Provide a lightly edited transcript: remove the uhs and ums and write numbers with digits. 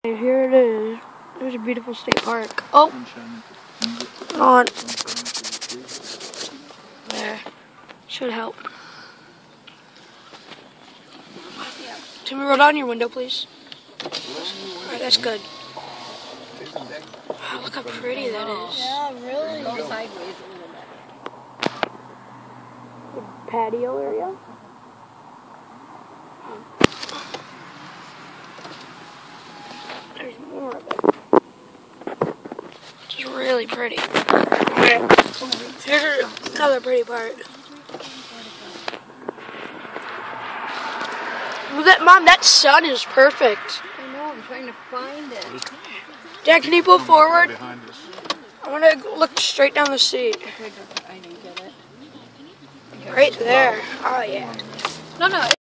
Here it is. There's a beautiful state park. Oh! On. There. Should help. Timmy, roll down your window, please. Alright, that's good. Wow, look how pretty that is. Yeah, really. Go sideways a little bit. Patio area. There's more of it. It's really pretty. Here's another pretty part. Mom, that sun is perfect. I know, I'm trying to find it. Dad, can you pull forward? I want to look straight down the street. I didn't get it. Right there. Oh, yeah. No.